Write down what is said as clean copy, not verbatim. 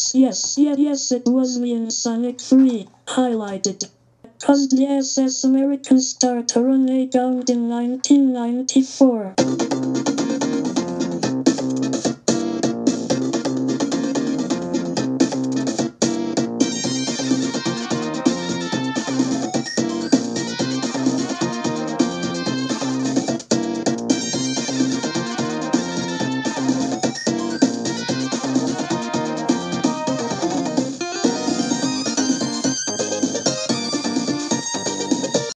Yes, it was me in Sonic 3, highlighted. Cause the SS American star Tornado in 1994.